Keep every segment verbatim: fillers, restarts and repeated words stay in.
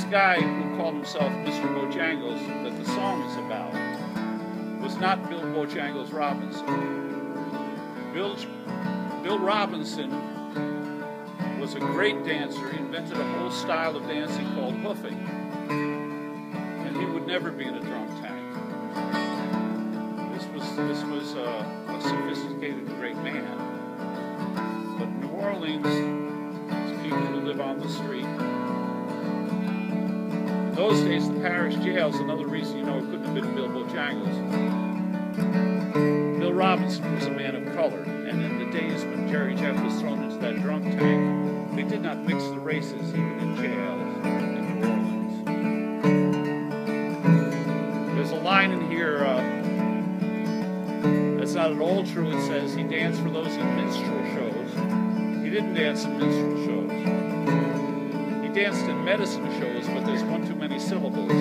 guy who called himself Mister Bojangles that the song is about was not Bill Bojangles Robinson. Bill, Bill Robinson was a great dancer. He invented a whole style of dancing called hoofing. And he would never be in a drunk tank. This was, this was a, a sophisticated, great man. But New Orleans is people who live on the street. In those days, the parish jails, another reason you know it couldn't have been Bill Bojangles. Bill Robinson was a man of color, and in the days when Jerry Jeff was thrown into that drunk tank, they did not mix the races even in jails in New Orleans. There's a line in here uh, that's not at all true. It says he danced for those in minstrel shows. He didn't dance in minstrel shows. He danced in medicine shows, but there's one too many syllables.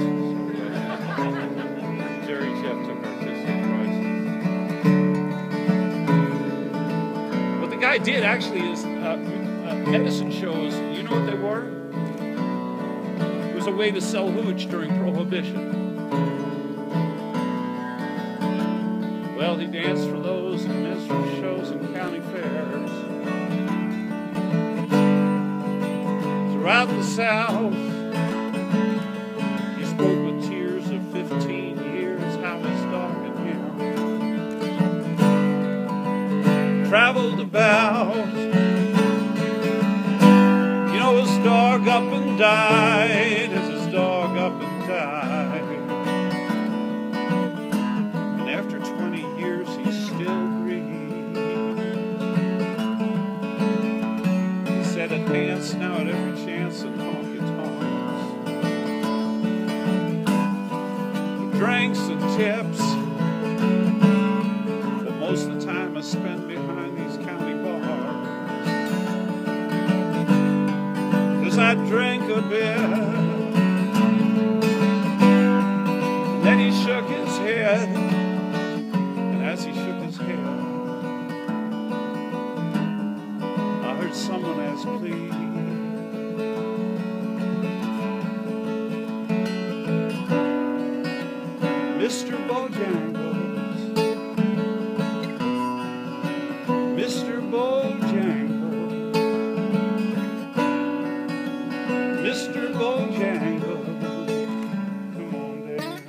Jerry Jeff took artistic prices. What the guy did actually is uh, uh, medicine shows, you know what they were? It was a way to sell hooch during Prohibition. Well, he danced for those in minstrel shows and county fairs. Throughout the South, he spoke with tears of fifteen years, how his dog and him traveled about. You know, his dog up and died, as his dog up and died. And after twenty years, he still breathes. He said, "A dance now at every chance and honky tonks. Drinks and tips. But most of the time I spend behind these county bars. 'Cause I drink a bit." And then he shook his head. And as he shook his head, I heard someone ask, "Please, Mister Bojangles, Mister Bojangles, Mister Bojangles, come on dance."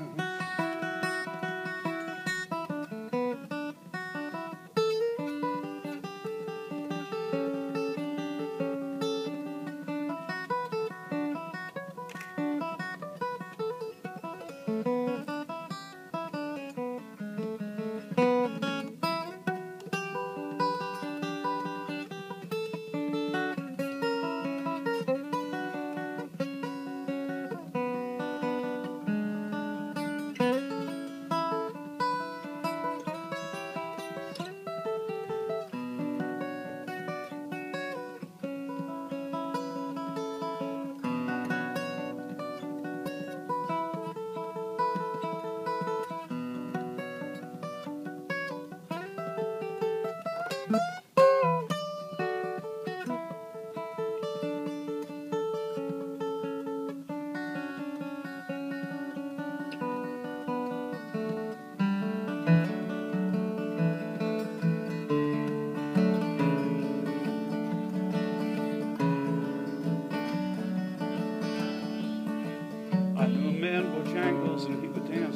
I knew a man, Bojangles, and he would dance